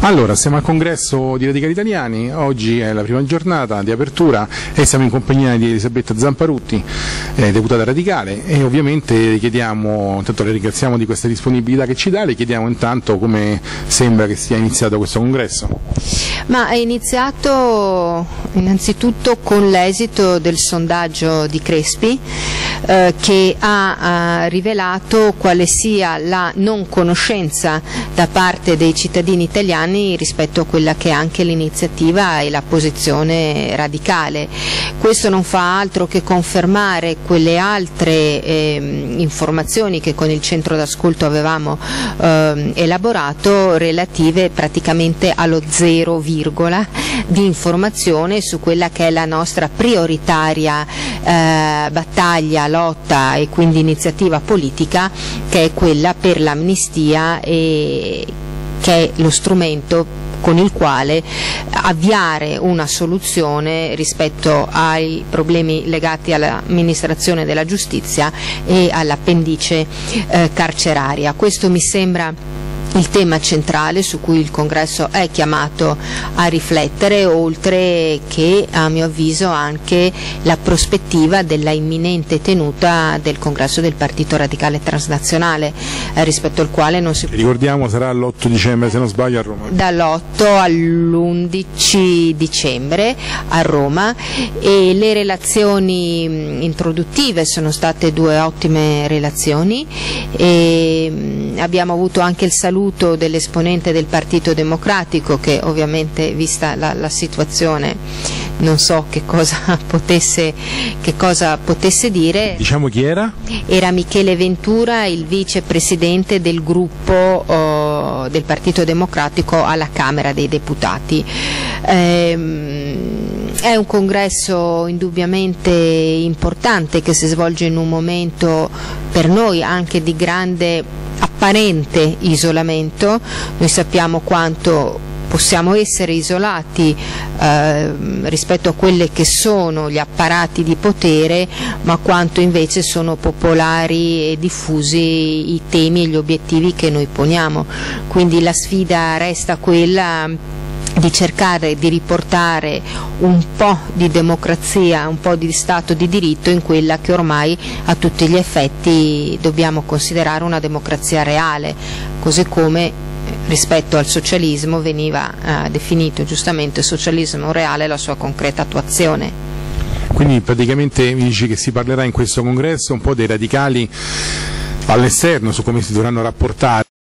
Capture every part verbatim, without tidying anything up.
Allora, siamo al congresso di Radicali Italiani, oggi è la prima giornata di apertura e siamo in compagnia di Elisabetta Zamparutti, eh, deputata radicale, e ovviamente chiediamo, intanto le ringraziamo di questa disponibilità che ci dà, le chiediamo intanto come sembra che sia iniziato questo congresso. Ma è iniziato innanzitutto con l'esito del sondaggio di Crespi, eh, che ha, ha rivelato quale sia la non conoscenza da parte dei cittadini italiani rispetto a quella che è anche l'iniziativa e la posizione radicale. Questo non fa altro che confermare quelle altre eh, informazioni che con il centro d'ascolto avevamo eh, elaborato, relative praticamente allo zero virgola di informazione su quella che è la nostra prioritaria eh, battaglia, lotta e quindi iniziativa politica, che è quella per l'amnistia, e che è lo strumento con il quale avviare una soluzione rispetto ai problemi legati all'amministrazione della giustizia e all'appendice eh, carceraria. Questo mi sembra il tema centrale su cui il congresso è chiamato a riflettere, oltre che, a mio avviso, anche la prospettiva della imminente tenuta del congresso del Partito Radicale Transnazionale, eh, rispetto al quale non si... Ricordiamo sarà l'otto dicembre, se non sbaglio, a Roma. Dall'otto all'undici dicembre a Roma, e le relazioni introduttive sono state due ottime relazioni, e abbiamo avuto anche il saluto dell'esponente del Partito Democratico, che ovviamente, vista la, la situazione, non so che cosa potesse, che cosa potesse dire. Diciamo chi era? Era Michele Ventura, il vicepresidente del gruppo oh, del Partito Democratico alla Camera dei Deputati. Ehm, È un congresso indubbiamente importante, che si svolge in un momento per noi anche di grande apparente isolamento. Noi sappiamo quanto possiamo essere isolati eh, rispetto a quelle che sono gli apparati di potere, ma quanto invece sono popolari e diffusi i temi e gli obiettivi che noi poniamo. Quindi la sfida resta quella di cercare di riportare un po' di democrazia, un po' di Stato di diritto in quella che ormai a tutti gli effetti dobbiamo considerare una democrazia reale, così come rispetto al socialismo veniva eh, definito giustamente socialismo reale la sua concreta attuazione. Quindi praticamente mi dici che si parlerà in questo congresso un po' dei radicali all'esterno, su come si dovranno rapportare,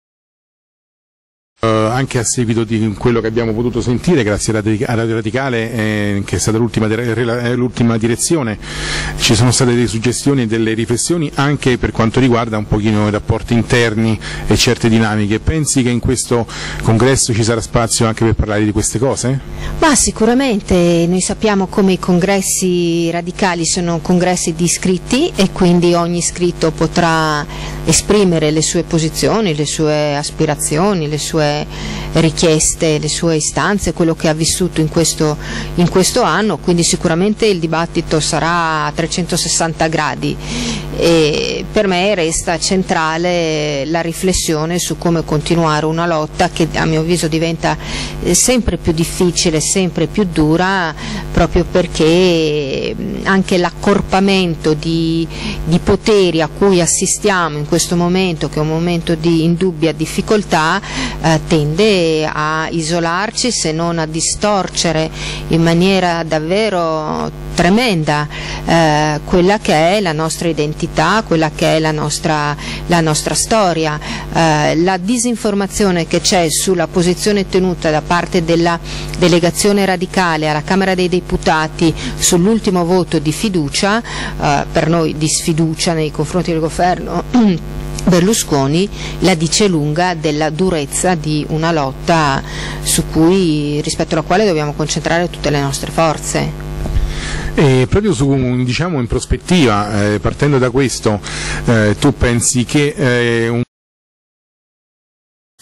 Uh, anche a seguito di quello che abbiamo potuto sentire grazie a Radio Radicale, eh, che è stata l'ultima direzione. Ci sono state delle suggestioni e delle riflessioni anche per quanto riguarda un pochino i rapporti interni e certe dinamiche. Pensi che in questo congresso ci sarà spazio anche per parlare di queste cose? Ma sicuramente. Noi sappiamo come i congressi radicali sono congressi di iscritti, e quindi ogni iscritto potrà esprimere le sue posizioni, le sue aspirazioni, le sue richieste, le sue istanze, quello che ha vissuto in questo, in questo anno. Quindi sicuramente il dibattito sarà a trecentosessanta gradi, e per me resta centrale la riflessione su come continuare una lotta che a mio avviso diventa sempre più difficile, sempre più dura, proprio perché anche l'accorpamento di, di poteri a cui assistiamo in questo momento, che è un momento di indubbia difficoltà, eh, tende a isolarci, se non a distorcere in maniera davvero tremenda eh, quella che è la nostra identità, quella che è la nostra, la nostra storia. Eh, la disinformazione che c'è sulla posizione tenuta da parte della delegazione radicale alla Camera dei Deputati sull'ultimo voto di fiducia, eh, per noi di sfiducia nei confronti del governo Berlusconi, la dice lunga della durezza di una lotta su cui, rispetto alla quale dobbiamo concentrare tutte le nostre forze. E proprio su, diciamo, in prospettiva, eh, partendo da questo, eh, tu pensi che eh, un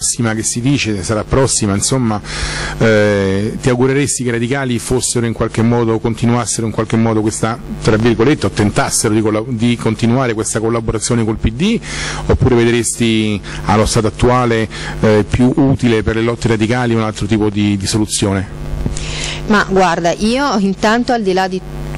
prossima che si dice, sarà prossima, insomma, eh, ti augureresti che i radicali fossero in qualche modo, continuassero in qualche modo questa, tra virgolette, o tentassero di, di continuare questa collaborazione col P D, oppure vedresti allo stato attuale eh, più utile per le lotte radicali un altro tipo di, di soluzione? Ma guarda, io intanto al di là di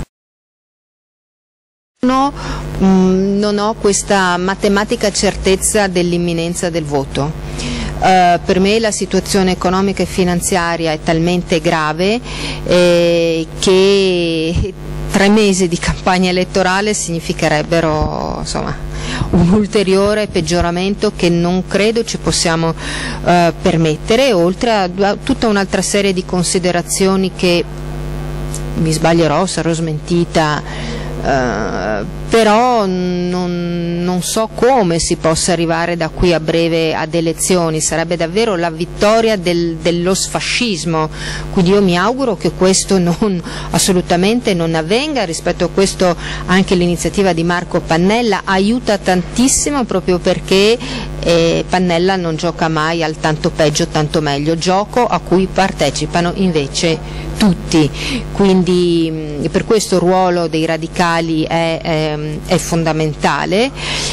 No, mh, non ho questa matematica certezza dell'imminenza del voto. Uh, per me la situazione economica e finanziaria è talmente grave eh, che tre mesi di campagna elettorale significherebbero, insomma, un ulteriore peggioramento che non credo ci possiamo uh, permettere, oltre a, a tutta un'altra serie di considerazioni che, mi sbaglierò, sarò smentita. Uh, però non, non so come si possa arrivare da qui a breve ad elezioni, sarebbe davvero la vittoria del, dello sfascismo, quindi io mi auguro che questo non, assolutamente non avvenga. Rispetto a questo anche l'iniziativa di Marco Pannella aiuta tantissimo, proprio perché eh, Pannella non gioca mai al tanto peggio tanto meglio, gioco a cui partecipano invece tutti, quindi per questo il ruolo dei radicali è, è, è fondamentale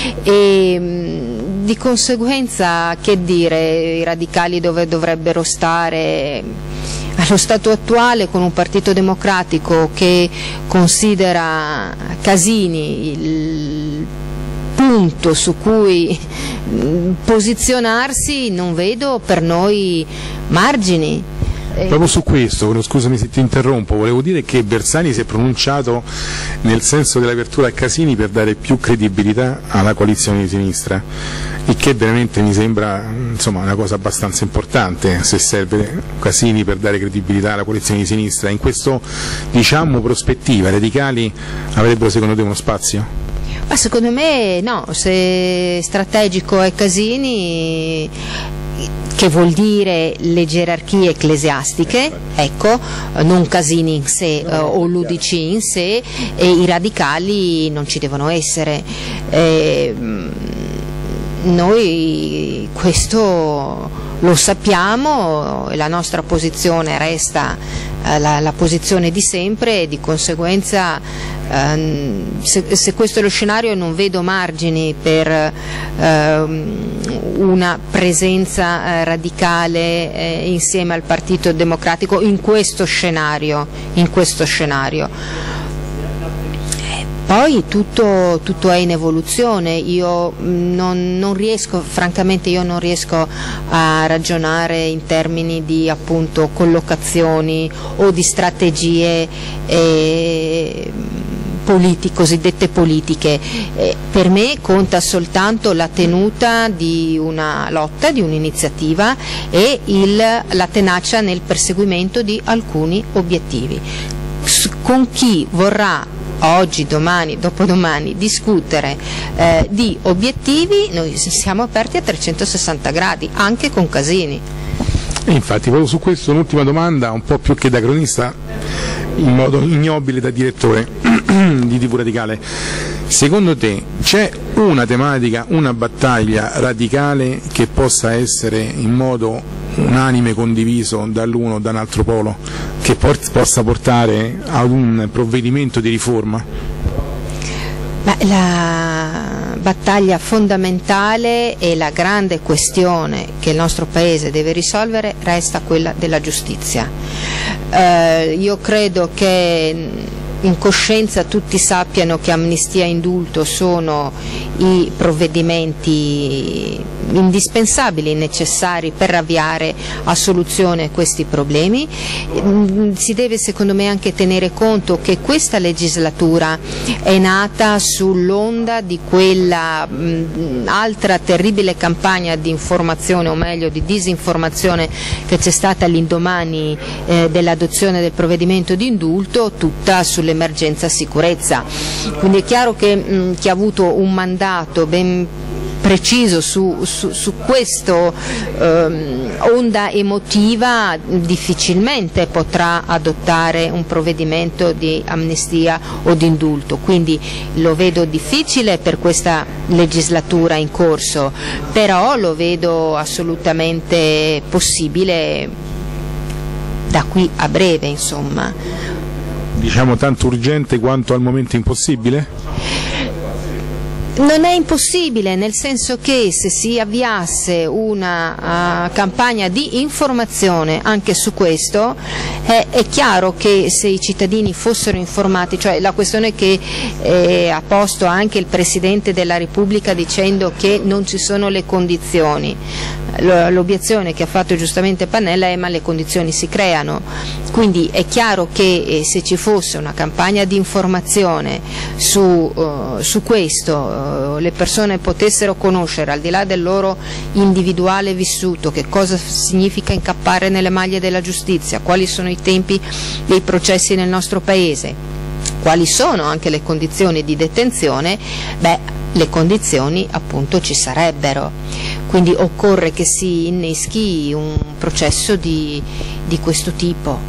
e di conseguenza, che dire, i radicali dove dovrebbero stare allo stato attuale, con un partito democratico che considera Casini il punto su cui posizionarsi, non vedo per noi margini. Proprio su questo, scusami se ti interrompo, volevo dire che Bersani si è pronunciato nel senso dell'apertura a Casini per dare più credibilità alla coalizione di sinistra, il che veramente mi sembra, insomma, una cosa abbastanza importante, se serve Casini per dare credibilità alla coalizione di sinistra. In questo, diciamo, prospettiva, i radicali avrebbero secondo te uno spazio? Ma secondo me no, se strategico è Casini, che vuol dire le gerarchie ecclesiastiche, ecco, non Casini in sé eh, o l'U D C in sé, e i radicali non ci devono essere. Eh, noi questo lo sappiamo e la nostra posizione resta eh, la, la posizione di sempre, e di conseguenza eh, se, se questo è lo scenario non vedo margini per eh, una presenza eh, radicale eh, insieme al Partito Democratico in questo scenario, in questo scenario. Poi tutto, tutto è in evoluzione, io non, non riesco, francamente io non riesco a ragionare in termini di, appunto, collocazioni o di strategie eh, politi, cosiddette politiche. Eh, per me conta soltanto la tenuta di una lotta, di un'iniziativa e il, la tenacia nel perseguimento di alcuni obiettivi. S- con chi vorrà oggi, domani, dopodomani discutere eh, di obiettivi, noi siamo aperti a trecentosessanta gradi, anche con Casini. E infatti proprio su questo un'ultima domanda, un po' più che da cronista, in modo ignobile da direttore di tivù Radicale. Secondo te c'è una tematica, una battaglia radicale che possa essere in modo unanime condiviso dall'uno o da un altro polo, che port- possa portare ad un provvedimento di riforma? Beh, la battaglia fondamentale e la grande questione che il nostro Paese deve risolvere resta quella della giustizia. Eh, io credo che in coscienza tutti sappiano che amnistia e indulto sono i provvedimenti indispensabili, necessari per avviare a soluzione questi problemi. Si deve secondo me anche tenere conto che questa legislatura è nata sull'onda di quella mh, altra terribile campagna di informazione, o meglio di disinformazione, che c'è stata all'indomani eh, dell'adozione del provvedimento di indulto, tutta sull'emergenza sicurezza. Quindi è chiaro che mh, chi ha avuto un mandato ben preciso su, su, su questo ehm, onda emotiva difficilmente potrà adottare un provvedimento di amnistia o di indulto, quindi lo vedo difficile per questa legislatura in corso, però lo vedo assolutamente possibile da qui a breve, insomma. Diciamo tanto urgente quanto al momento impossibile? Non è impossibile, nel senso che se si avviasse una uh, campagna di informazione anche su questo, eh, è chiaro che se i cittadini fossero informati, cioè la questione che eh, ha posto anche il Presidente della Repubblica dicendo che non ci sono le condizioni, l'obiezione che ha fatto giustamente Pannella è ma le condizioni si creano, quindi è chiaro che eh, se ci fosse una campagna di informazione su, uh, su questo, uh, le persone potessero conoscere al di là del loro individuale vissuto che cosa significa incappare nelle maglie della giustizia, quali sono i tempi dei processi nel nostro Paese, quali sono anche le condizioni di detenzione, beh, le condizioni appunto ci sarebbero, quindi occorre che si inneschi un processo di, di questo tipo.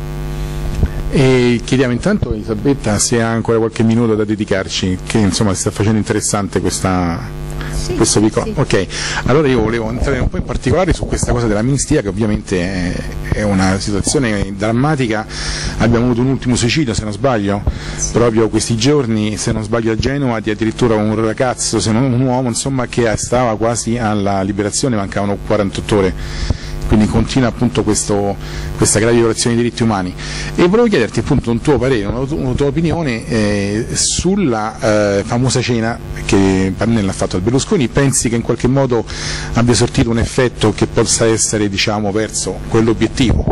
E chiediamo intanto a Elisabetta se ha ancora qualche minuto da dedicarci, che insomma si sta facendo interessante questa, sì, questo vico. Sì. Ok, allora io volevo entrare un po' in particolare su questa cosa dell'amnistia, che ovviamente è, è una situazione drammatica. Abbiamo avuto un ultimo suicidio, se non sbaglio, sì, proprio questi giorni, se non sbaglio a Genova, di addirittura un ragazzo, se non un uomo, insomma, che stava quasi alla liberazione, mancavano quarantotto ore. Quindi continua appunto questo, questa grave violazione dei diritti umani, e volevo chiederti appunto un tuo parere, una, una tua opinione eh, sulla eh, famosa cena che Pannella ha fatto al Berlusconi. Pensi che in qualche modo abbia sortito un effetto che possa essere, diciamo, verso quell'obiettivo?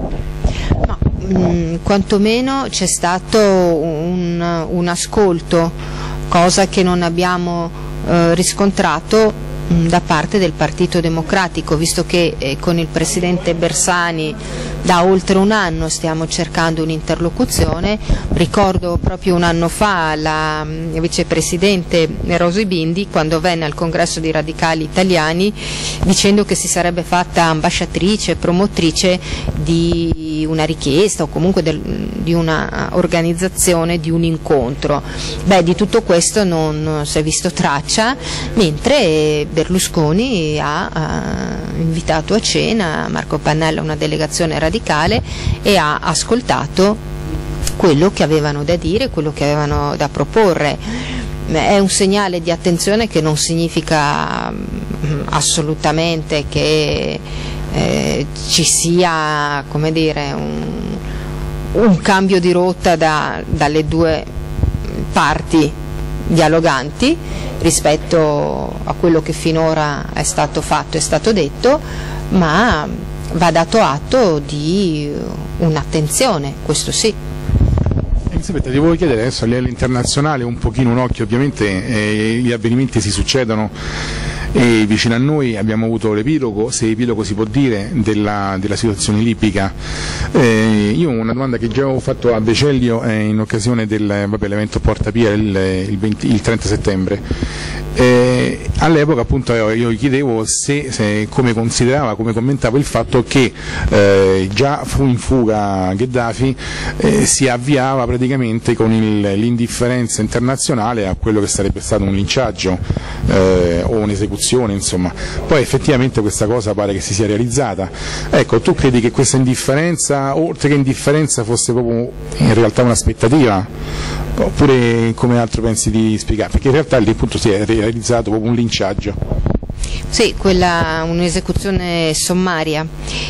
No, mh, quantomeno c'è stato un, un ascolto, cosa che non abbiamo eh, riscontrato da parte del Partito Democratico, visto che eh, con il Presidente Bersani da oltre un anno stiamo cercando un'interlocuzione. Ricordo proprio un anno fa la mh, Vicepresidente Rosy Bindi, quando venne al Congresso dei Radicali Italiani, dicendo che si sarebbe fatta ambasciatrice, promotrice di una richiesta o comunque del, di una organizzazione di un incontro. Beh, di tutto questo non si è visto traccia, mentre Berlusconi ha, ha invitato a cena Marco Pannella, una delegazione radicale, e ha ascoltato quello che avevano da dire, quello che avevano da proporre. È un segnale di attenzione che non significa assolutamente che eh, ci sia, come dire, un, un cambio di rotta da, dalle due parti dialoganti rispetto a quello che finora è stato fatto, è stato detto, ma va dato atto di un'attenzione, questo sì. Elisabetta, ti volevo chiedere adesso a livello internazionale un pochino un occhio, ovviamente eh, gli avvenimenti si succedono e vicino a noi abbiamo avuto l'epilogo, se epilogo si può dire, della, della situazione libica. Eh, io una domanda che già avevo fatto a Becellio eh, in occasione dell'evento Porta Pia il, il, venti, il trenta settembre. Eh, all'epoca appunto io gli chiedevo se, se, come considerava, come commentava il fatto che eh, già fu in fuga Gheddafi, eh, si avviava praticamente con l'indifferenza internazionale a quello che sarebbe stato un linciaggio eh, o un'esecuzione, insomma. Poi effettivamente questa cosa pare che si sia realizzata. Ecco, tu credi che questa indifferenza, oltre che indifferenza, fosse proprio in realtà un'aspettativa? Oppure come altro pensi di spiegare? Perché in realtà lì appunto si è realizzato proprio un linciaggio. Sì, quella un'esecuzione sommaria,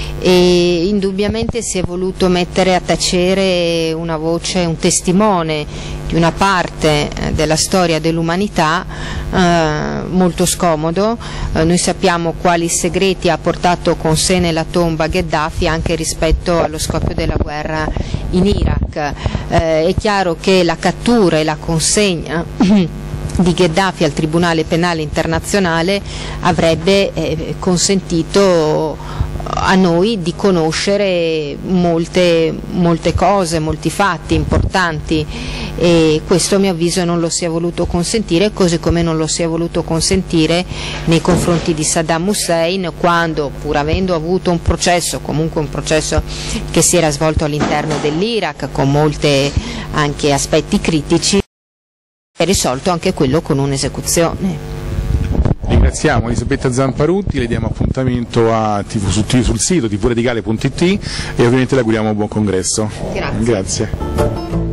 e indubbiamente si è voluto mettere a tacere una voce, un testimone di una parte della storia dell'umanità eh, molto scomodo. Eh, noi sappiamo quali segreti ha portato con sé nella tomba Gheddafi anche rispetto allo scoppio della guerra in Iraq. Eh, è chiaro che la cattura e la consegna di Gheddafi al Tribunale Penale Internazionale avrebbe eh, consentito a noi di conoscere molte, molte cose, molti fatti importanti, e questo a mio avviso non lo si è voluto consentire, così come non lo si è voluto consentire nei confronti di Saddam Hussein, quando, pur avendo avuto un processo, comunque un processo che si era svolto all'interno dell'Iraq con molti anche aspetti critici, è risolto anche quello con un'esecuzione. Ringraziamo Elisabetta Zamparutti, le diamo appuntamento a, sul, sul sito tivù radicale punto it e ovviamente le auguriamo buon congresso. Grazie. Grazie.